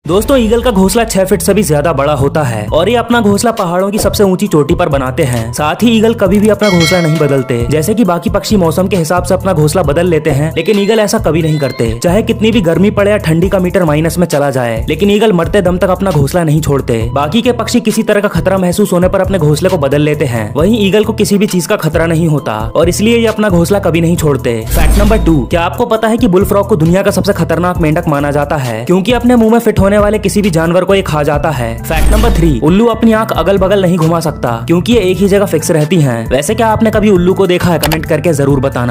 दोस्तों ईगल का घोंसला 6 फीट से भी ज्यादा बड़ा होता है और ये अपना घोंसला पहाड़ों की सबसे ऊंची चोटी पर बनाते हैं। साथ ही ईगल कभी भी अपना घोंसला नहीं बदलते। जैसे कि बाकी पक्षी मौसम के हिसाब से अपना घोंसला बदल लेते हैं, लेकिन ईगल ऐसा कभी नहीं करते। चाहे कितनी भी गर्मी पड़े या ठंडी का मीटर माइनस में चला जाए, लेकिन ईगल मरते दम तक अपना घोंसला नहीं छोड़ते। बाकी के पक्षी किसी तरह का खतरा महसूस होने पर अपने घोंसले को बदल लेते हैं, वहीं ईगल को किसी भी चीज का खतरा नहीं होता और इसलिए ये अपना घोंसला कभी नहीं छोड़ते। फैक्ट नंबर 2, क्या आपको पता है कि बुल फ्रॉग को दुनिया का सबसे खतरनाक मेंढक माना जाता है, क्योंकि अपने मुंह में फिट होने वाले किसी भी जानवर को ये खा जाता है। फैक्ट नंबर 3, उल्लू अपनी आंख अगल बगल नहीं घुमा सकता, क्योंकि ये एक ही जगह फिक्स रहती हैं। वैसे क्या आपने कभी उल्लू को देखा है? कमेंट करके जरूर बताना।